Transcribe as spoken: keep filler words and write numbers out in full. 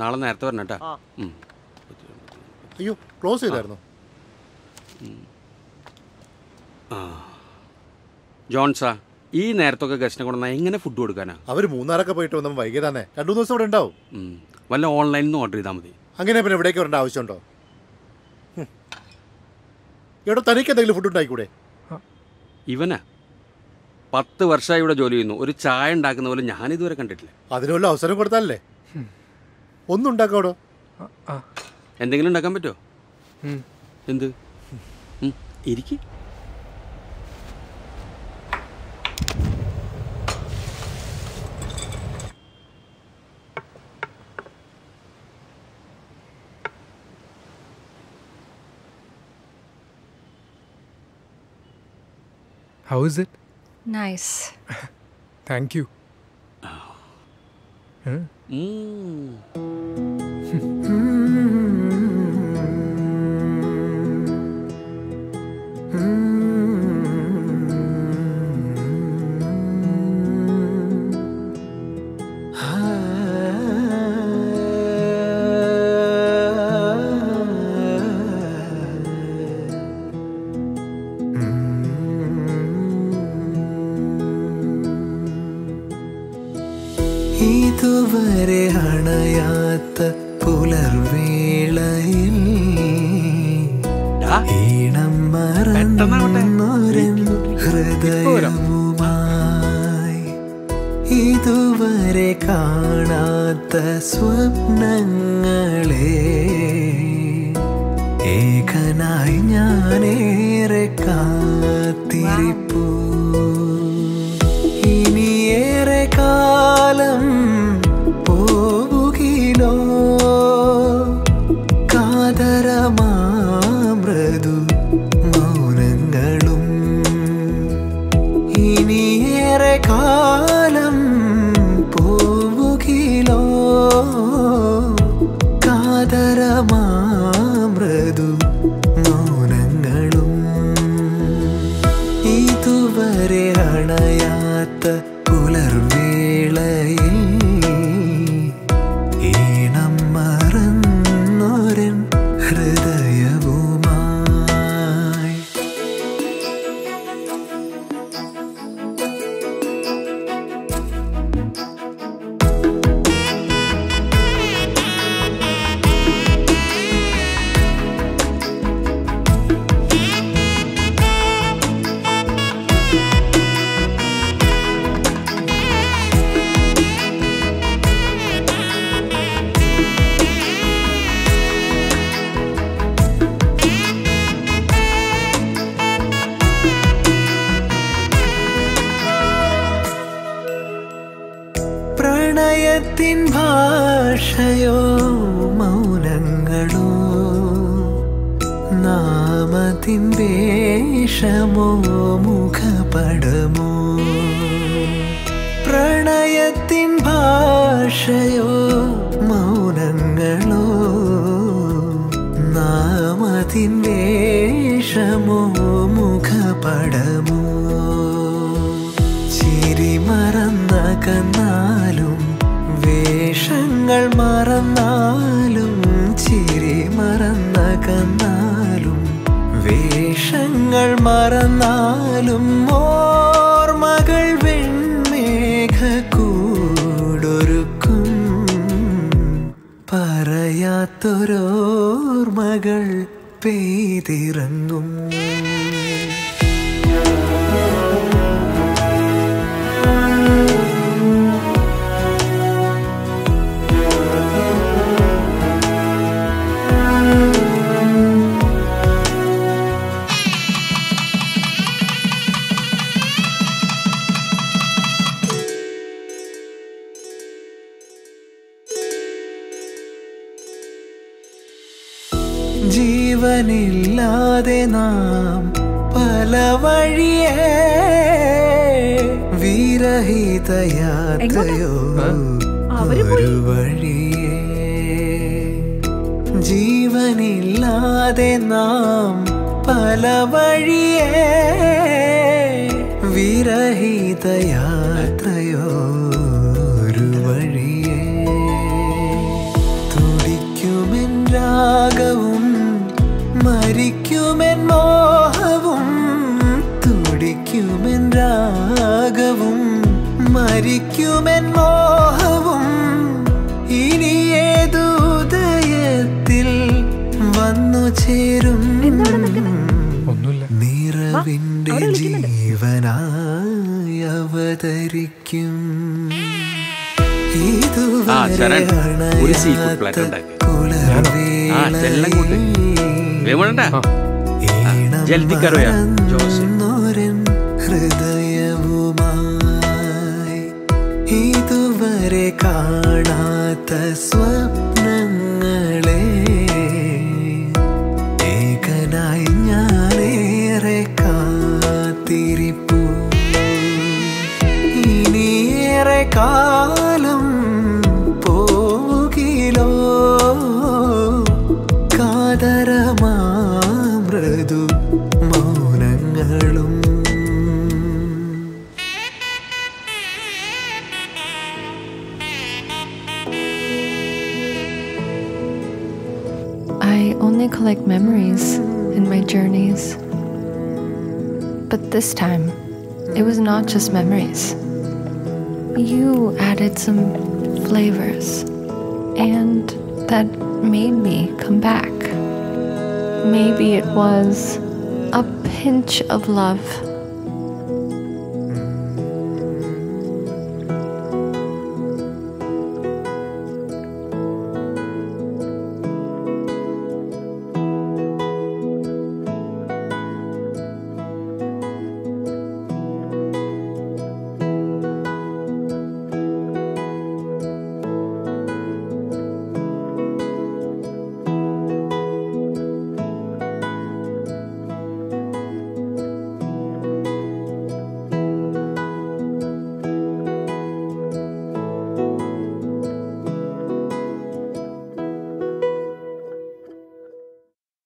നാളെ നേരത്തെ വരണം കേട്ടാ. അയ്യോ ക്ലോസ് ചെയ്തായിരുന്നു. ആ ജോൺസാ, ഈ നേരത്തൊക്കെ ഗസ്റ്റിനെ കൊണ്ടുവന്നാൽ എങ്ങനെ ഫുഡ് കൊടുക്കാനാ? അവർ മൂന്നാറൊക്കെ പോയിട്ട് വന്നാൽ വൈകിയതാണേ, രണ്ടു മൂന്ന് ദിവസം ഇവിടെ ഉണ്ടാവും. വല്ല ഓൺലൈനിൽ നിന്ന് ഓർഡർ ചെയ്താൽ മതി. അങ്ങനെ പിന്നെ ഇവിടേക്ക് വരേണ്ട ആവശ്യമുണ്ടോ? ഇവിടെ തനിക്ക് എന്തെങ്കിലും ഫുഡ് ഉണ്ടായിക്കൂടെ? ഇവനാ പത്ത് വർഷമായി ഇവിടെ ജോലി ചെയ്യുന്നു, ഒരു ചായ ഉണ്ടാക്കുന്ന പോലെ ഞാനിതുവരെ കണ്ടിട്ടില്ല. അതിനുള്ള അവസരം കൊടുത്താലല്ലേ. ഒന്നും ഉണ്ടാക്കാടോ. എന്തെങ്കിലും ഉണ്ടാക്കാൻ പറ്റുമോ? എന്ത്? ഇരിക്ക്. How is it? Nice. Thank you. Huh? Mm. ഇതുവരെ അണയാത്ത പുലർവേളയിൽ ഈണം മറന്നൊരു ഹൃദയവുമായി ഇതുവരെ കാണാത്ത സ്വപ്നങ്ങളെ ഏകനായി ഞാനേറെ കാത്തിരിപ്പു. ഇനിയേറെ കാലം പോവുകിലോ കാതരമാമൃദു മൗനങ്ങളും. ഇനിയേറെ കാലം പോവുകിലോ കാതരമാമൃദു മൗനങ്ങളും. ഇതുവരെ അണയാത്ത പുലർവേളയിൽ ഈണം മറന്നൊരൻ ഹൃദയവുമായി. പ്രണയത്തിൻ ഭാഷയോ മൗനങ്ങളോ നാമത്തിൻ വേഷമോ മുഖപടമോ. പ്രണയത്തിൻ ഭാഷയോ മൗനങ്ങളോ നാമത്തിൻ വേഷമോ മുഖപടമോ. ചിരി മറന്നകന്നാലും വേഷങ്ങൾ മറന്നാലും ചിരി മറന്നകന്നാലും വേഷങ്ങൾ മറന്നാലും ഓർമ്മകൾ വെൺമേഘക്കൂടൊരുക്കും. പറയാത്തൊരോർമ്മകൾ പെയ്തിറങ്ങും. ജീവനില്ലാതെ നാം പല വഴിയേ വിരഹിത യാത്രയോ ഒരു വഴിയേ. ജീവനില്ലാതെ നാം പല വഴിയേ വിരഹിത യാത്രയോ ഒരു വഴിയേ. മരിക്കുമെൻ മോഹവും ഇനി ഏതുദയത്തിൽ വന്നു ചേരും ഒന്നുമില്ല. നിറവിന്റെ ജീവനായി അവതരിക്കും. ആ, ശരൺ, ഒരു seafood platter ഉണ്ടാക്കി. ആ, ചെല്ലം കൂട്ട്. വേമണ്ട? ജൽദി കരോ യാർ, ജോസ്. ഹൃദയവുമായി ഇതുവരെ കാണാത്ത സ്വപ്നങ്ങളെ ഏകനായി ഞാനേറെ കാത്തിരിപ്പു. ഇനിയേറെ കാലം പോകിലോ കാതരമാ മൃദു മൗനങ്ങളും. I only collect memories in my journeys. But this time, it was not just memories. You added some flavors, and that made me come back. Maybe it was a pinch of love